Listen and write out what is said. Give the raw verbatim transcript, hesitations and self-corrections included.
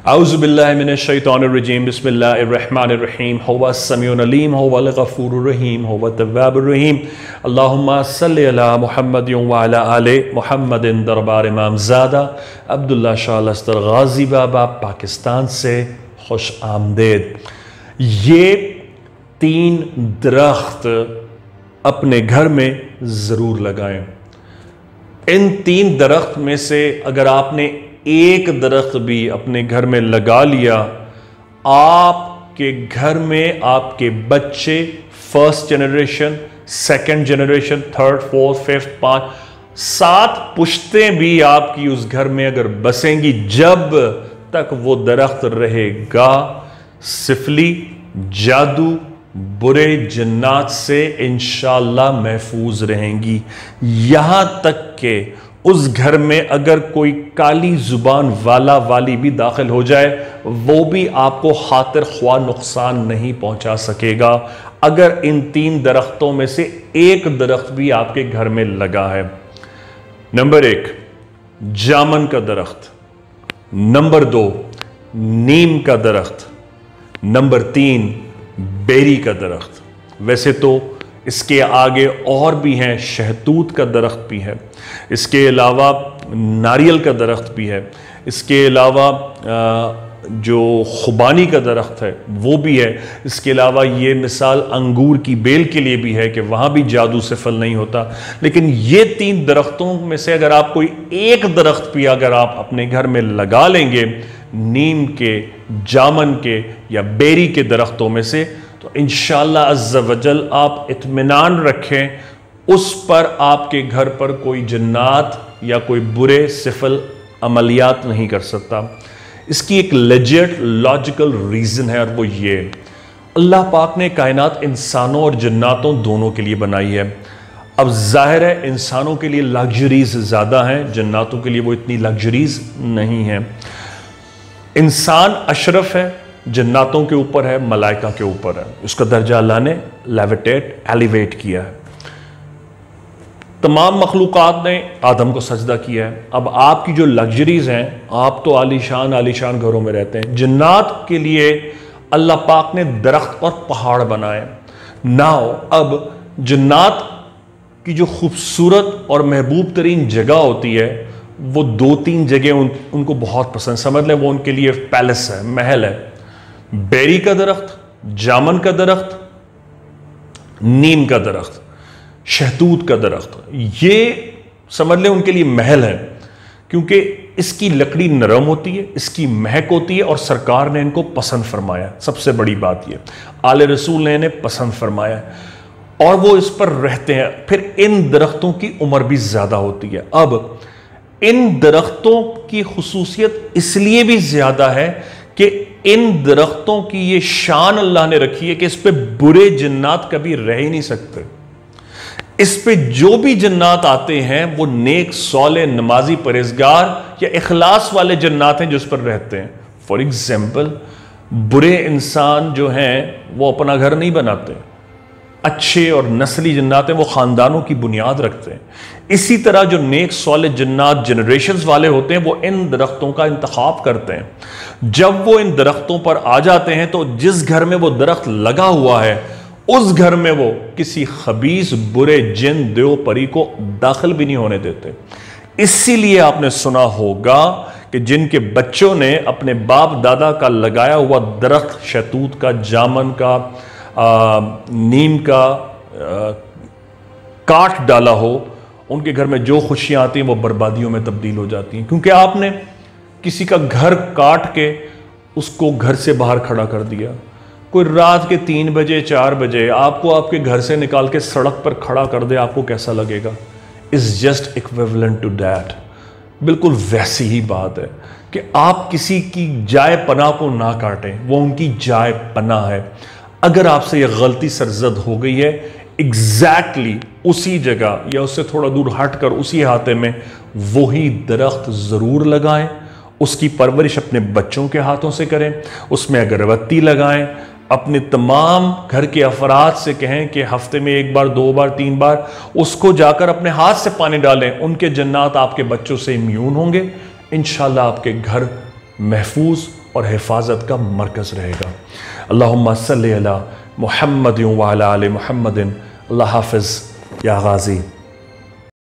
औज़ुबिल्लाहि मिनश्शैतानिर्रजीम बिस्मिल्लाहिर्रहमानिर्रहीम हुवा समीउल अलीम हुवल गफूरुर रहीम हुवत तव्वाबुर रहीम अल्लाहुम्मा सल्लि अला मुहम्मदिन व अला आले मुहम्मदिन। दरबार इमाम ज़ादा अब्दुल्लाह शाह अस्तर गाजी बाबा पाकिस्तान से खुश आमदेद। ये तीन दरख्त अपने घर में ज़रूर लगाएं। इन तीन दरख्त में से अगर आपने एक दरख्त भी अपने घर में लगा लिया, आपके घर में आपके बच्चे first generation, second generation, third, fourth, fifth, पांच, सात पुश्तें भी आपकी उस घर में अगर बसेंगी, जब तक वो दरख्त रहेगा, सिफली, जादू, बुरे जिन्नात से इंशाअल्लाह महफूज रहेंगी। यहां तक के उस घर में अगर कोई काली जुबान वाला वाली भी दाखिल हो जाए, वो भी आपको खातिर ख्वाह नुकसान नहीं पहुंचा सकेगा, अगर इन तीन दरख्तों में से एक दरख्त भी आपके घर में लगा है। नंबर एक, जामन का दरख्त। नंबर दो, नीम का दरख्त। नंबर तीन, बेरी का दरख्त। वैसे तो इसके आगे और भी हैं, शहतूत का दरख्त भी है, इसके अलावा नारियल का दरख्त भी है, इसके अलावा जो खुबानी का दरख्त है वो भी है, इसके अलावा ये मिसाल अंगूर की बेल के लिए भी है कि वहाँ भी जादू से फल नहीं होता। लेकिन ये तीन दरख्तों में से अगर आप कोई एक दरख्त भी अगर आप अपने घर में लगा लेंगे, नीम के, जामन के या बेरी के दरख्तों में से, तो इंशाअल्लाह अज़्ज़ा वजल आप इत्मीनान रखें, उस पर आपके घर पर कोई जन्नात या कोई बुरे सिफल अमलियात नहीं कर सकता। इसकी एक लेजिट लॉजिकल रीज़न है, और वो ये, अल्लाह पाक ने कायनात इंसानों और जन्नातों दोनों के लिए बनाई है। अब जाहिर है इंसानों के लिए लग्जरीज ज़्यादा हैं, जन्नातों के लिए वो इतनी लग्जरीज नहीं है। इंसान अशरफ है, जन्नातों के ऊपर है, मलाइका के ऊपर है, उसका दर्जा अल्लाह ने लेविटेट, एलिवेट किया है। तमाम मखलूक़ात ने आदम को सजदा किया है। अब आपकी जो लग्जरीज हैं, आप तो आलीशान आलीशान घरों में रहते हैं, जन्नात के लिए अल्लाह पाक ने दरख्त और पहाड़ बनाए। नाउ अब जन्नात की जो खूबसूरत और महबूब तरीन जगह होती है, वो दो तीन जगह उन, उनको बहुत पसंद, समझ लें वो उनके लिए पैलेस है, महल है। बेरी का दरख्त, जामन का दरख्त, नीम का दरख्त, शहतूत का दरख्त, ये समझ लें उनके लिए महल है, क्योंकि इसकी लकड़ी नरम होती है, इसकी महक होती है, और सरकार ने इनको पसंद फरमाया। सबसे बड़ी बात ये, आले रसूल ने इन्हें पसंद फरमाया और वो इस पर रहते हैं। फिर इन दरख्तों की उम्र भी ज्यादा होती है। अब इन दरख्तों की खुसूसियत इसलिए भी ज्यादा है कि इन दरख्तों की ये शान अल्लाह ने रखी है कि इस पे बुरे जिन्नात कभी रह ही नहीं सकते। इस पे जो भी जिन्नात आते हैं वो नेक, सौले, नमाजी, परहेजगार या इखलास वाले जिन्नात हैं जो इस पर रहते हैं। फॉर एग्जाम्पल, बुरे इंसान जो हैं वो अपना घर नहीं बनाते, अच्छे और नस्ली जिन्नात हैं वो खानदानों की बुनियाद रखते हैं। इसी तरह जो नेक सौले जिन्नात जनरेशंस वाले होते हैं वो इन दरख्तों का इंतखाब करते हैं। जब वो इन दरख्तों पर आ जाते हैं तो जिस घर में वो दरख्त लगा हुआ है, उस घर में वो किसी खबीस बुरे जिन, देव, परी को दाखिल भी नहीं होने देते। इसीलिए आपने सुना होगा कि जिनके बच्चों ने अपने बाप दादा का लगाया हुआ दरख्त, शहतूत का, जामन का, आ, नीम का आ, काट डाला हो, उनके घर में जो खुशियां आती हैं वो बर्बादियों में तब्दील हो जाती हैं, क्योंकि आपने किसी का घर काट के उसको घर से बाहर खड़ा कर दिया। कोई रात के तीन बजे चार बजे आपको आपके घर से निकाल के सड़क पर खड़ा कर दे, आपको कैसा लगेगा? Is just equivalent to that. बिल्कुल वैसी ही बात है कि आप किसी की जाए पनाह को ना काटें, वो उनकी जाए पनाह है। अगर आपसे यह गलती सरजद हो गई है, एग्जैक्टली exactly उसी जगह या उससे थोड़ा दूर हटकर उसी हाथे में वही दरख्त जरूर लगाएं, उसकी परवरिश अपने बच्चों के हाथों से करें, उसमें अगरबत्ती लगाएं, अपने तमाम घर के अफराद से कहें कि हफ्ते में एक बार, दो बार, तीन बार उसको जाकर अपने हाथ से पानी डालें। उनके जन्नात आपके बच्चों से इम्यून होंगे, इंशाल्लाह आपके घर महफूज और हिफाजत का मरकज़ रहेगा। अल्लाहुम्मा सल्ली अला मुहम्मद व अला आलि मुहम्मदिन। अल्लाह हाफ़िज़ या गाज़ी।